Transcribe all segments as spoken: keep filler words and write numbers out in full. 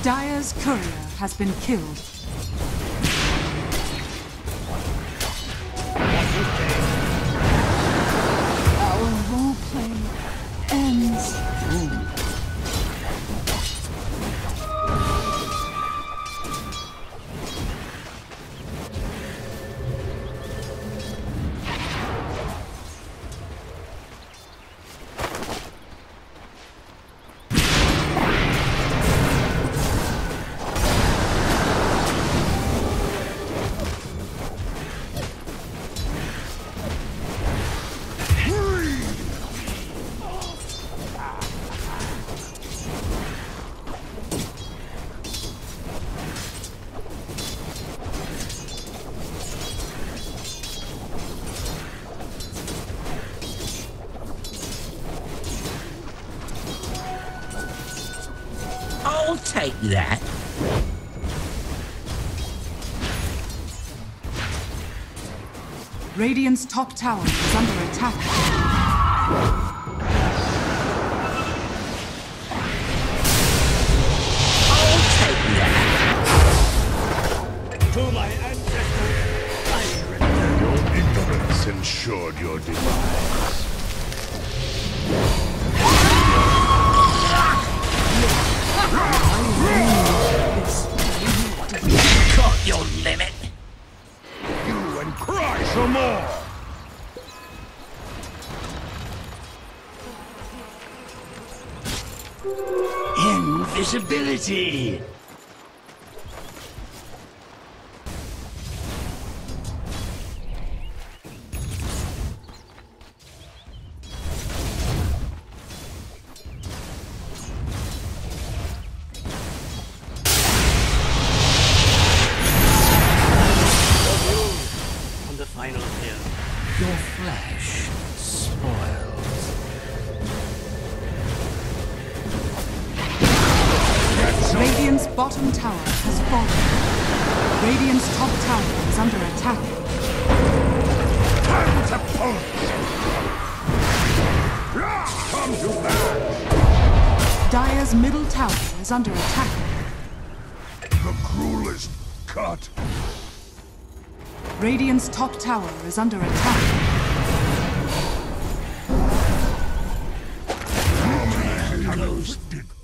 Dire's courier has been killed. Our roleplay ends. Ooh. I'll take that. Radiant's top tower is under attack. I'll take that. To my ancestors, I surrender. Your ignorance ensured your demise. Got your limit. You and cry some more! Invisibility! On the final hill. Your flesh spoiled. Radiant's bottom tower has fallen. Radiant's top tower is under attack. Time to punch! Come to that! Dire's middle tower is under attack. The cruelest cut! Radiant's top tower is under attack. Close.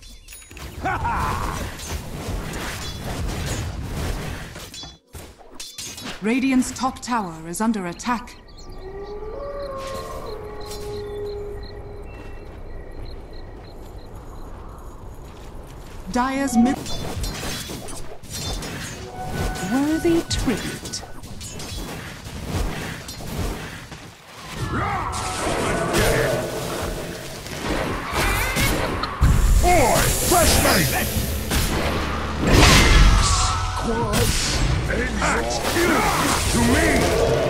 Radiant's top tower is under attack. Dire's mid... Worthy tribute. Boy, fresh meat! Squads, axe kill to me!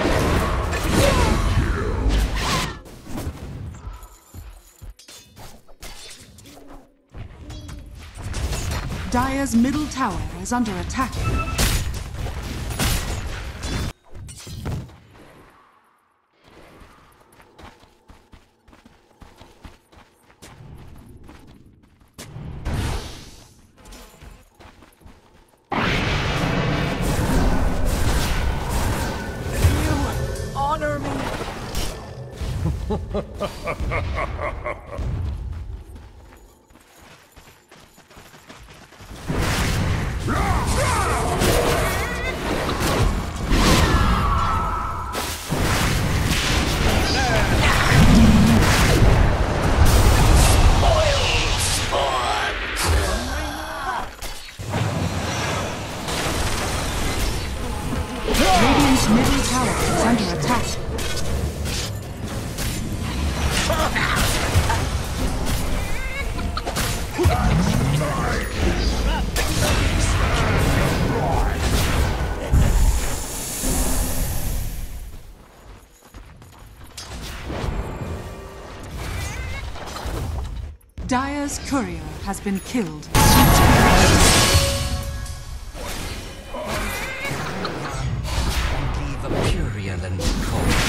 Dire's middle tower is under attack. Honor me. Radiant's middle tower is under attack. Dire's courier has been killed. Leave a purulent corpse.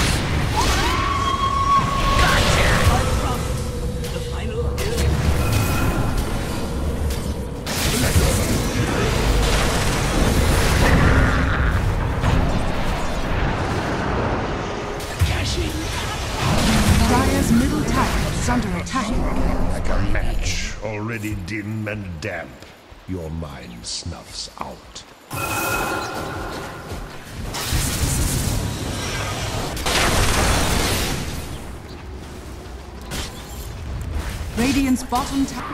The final hill. is under attack. Like a match, already dim and damp, your mind snuffs out. Radiant's bottom tower.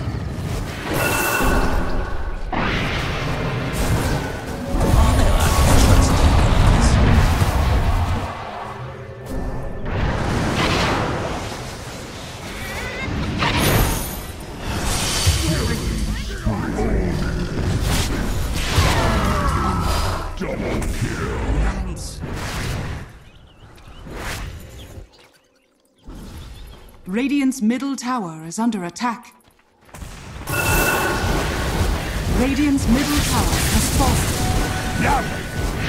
Radiant's middle tower is under attack. Radiant's middle tower has fallen. Now!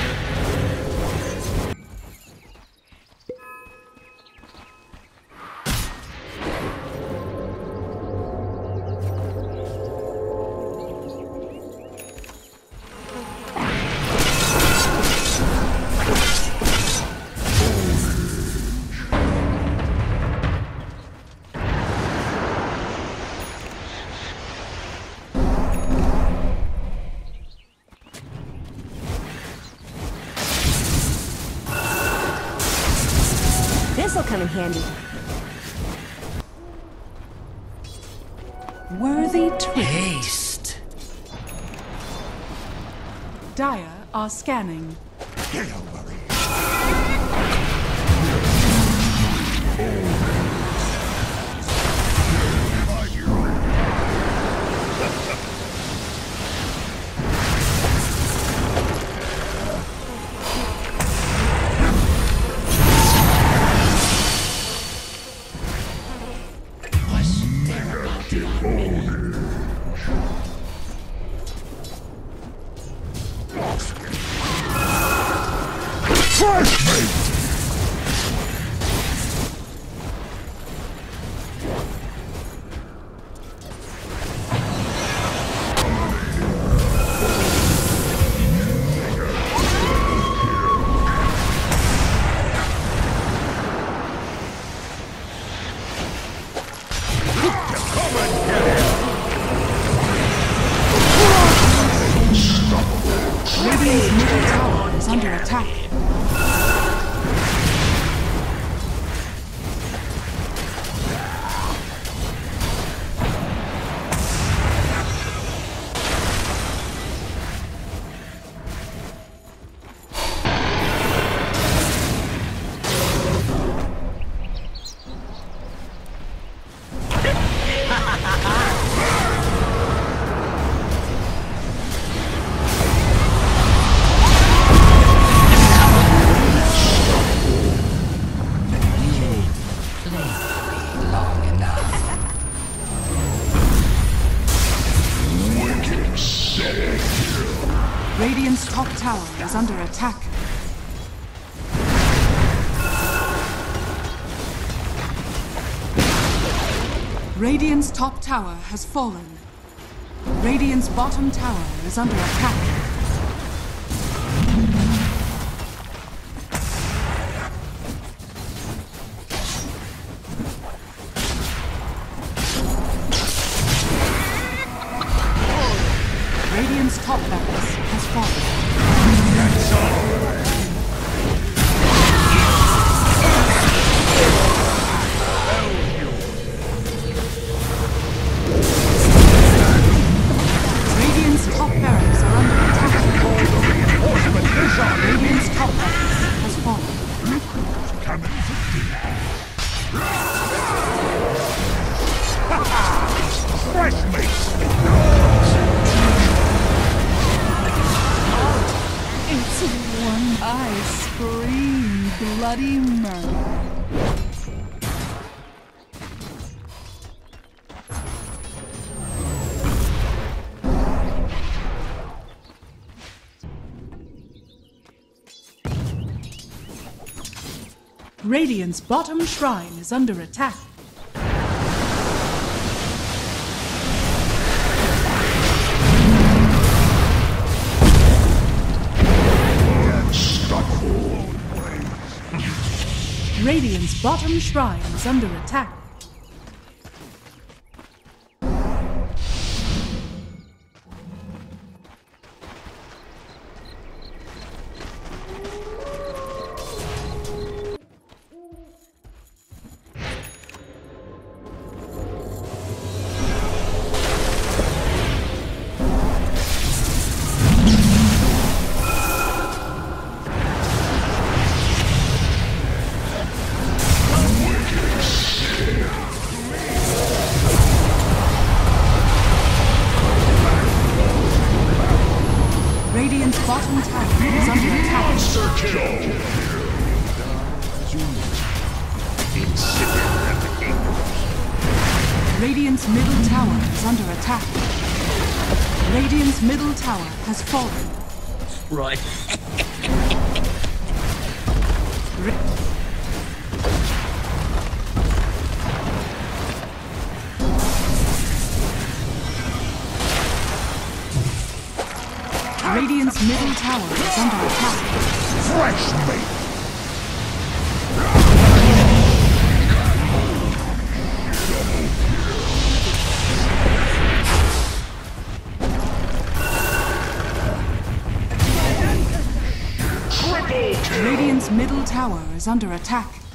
This'll come in handy. Worthy tribute. Haste. Dire are scanning. Get over it. Radiant's middle tower is under attack. Radiant's top tower is under attack. Radiant's top tower has fallen. Radiant's bottom tower is under attack. Radiant's top barracks has fallen. Radiant's top barracks are under attack. Radiant's top barracks has fallen. Coming for dinner. Fresh meat! It's one I scream bloody murder. Radiant's bottom shrine is under attack. Radiant's bottom shrine is under attack. Radiant's middle tower is under attack. Radiant's middle tower has fallen. Right. Radiant's middle tower is under attack. Fresh meat! Radiant's middle tower is under attack.